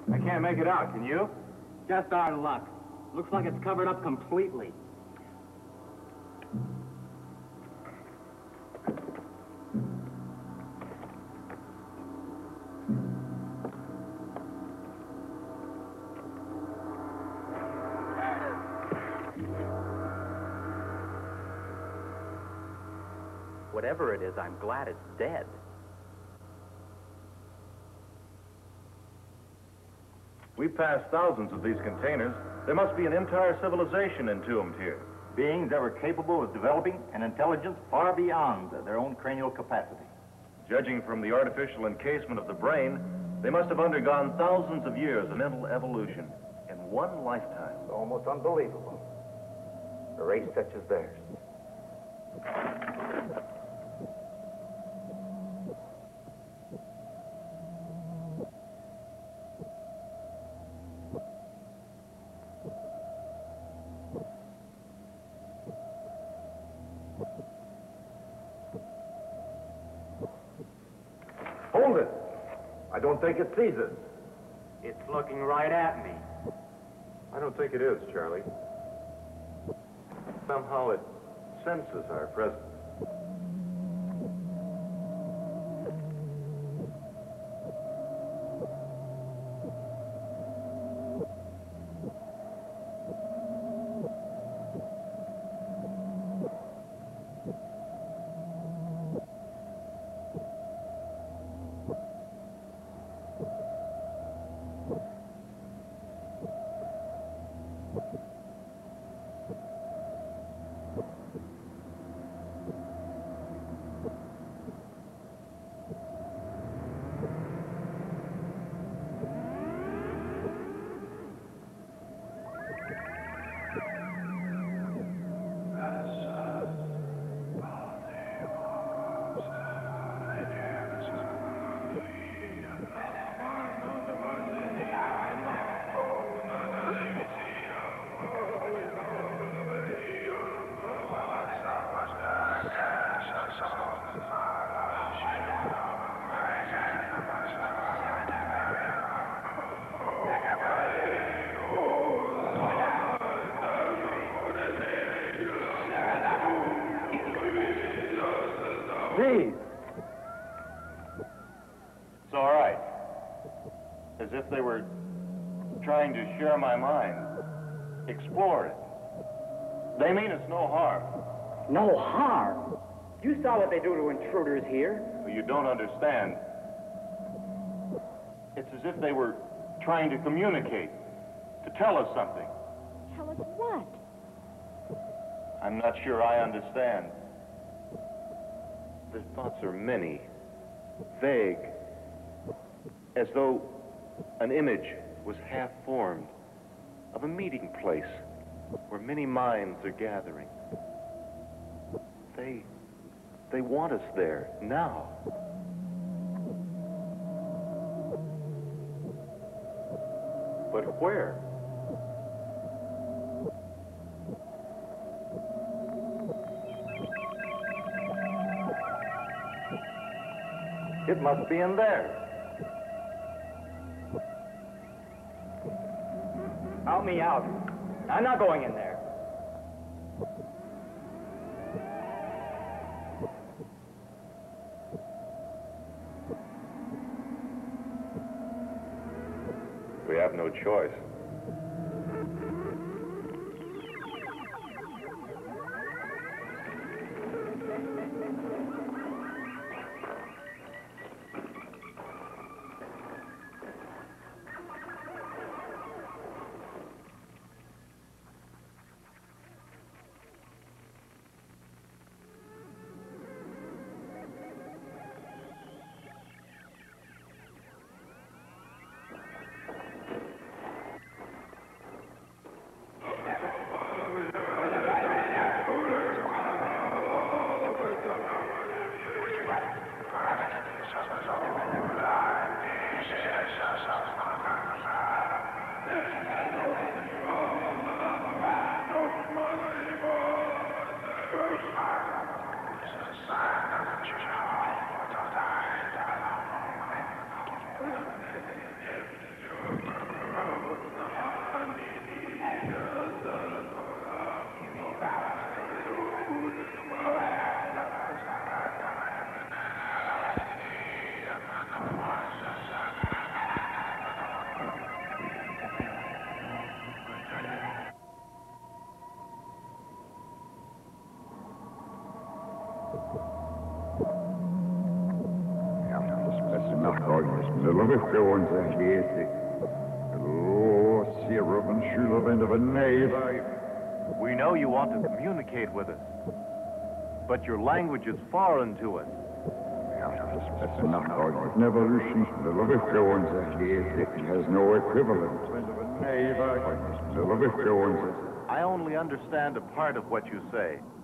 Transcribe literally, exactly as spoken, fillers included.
I can't make it out, can you? Just our luck. Looks like it's covered up completely. Whatever it is, I'm glad it's dead. We passed thousands of these containers. There must be an entire civilization entombed here. Beings ever capable of developing an intelligence far beyond their own cranial capacity. Judging from the artificial encasement of the brain, they must have undergone thousands of years of mental evolution in one lifetime. It's almost unbelievable. A race such as theirs. Hold it. I don't think it sees us. It's looking right at me. I don't think it is, Charlie. Somehow it senses our presence. Please. It's all right. As if they were trying to share my mind, explore it. They mean us no harm. No harm? You saw what they do to intruders here. Well, you don't understand. It's as if they were trying to communicate, to tell us something. Tell us what? I'm not sure I understand. Their thoughts are many, vague, as though an image was half formed of a meeting place where many minds are gathering. They, they want us there now. But where? It must be in there. Help me out. I'm not going in there. We have no choice. nachfolgendes Millerbegründung geht. Oh, syrup and sugar of a knave. We know you want to communicate with us, but your language is foreign to us. That's a nachfolgendes Evolution. Millerbegründung geht. It has no equivalent. Millerbegründung. I only understand a part of what you say.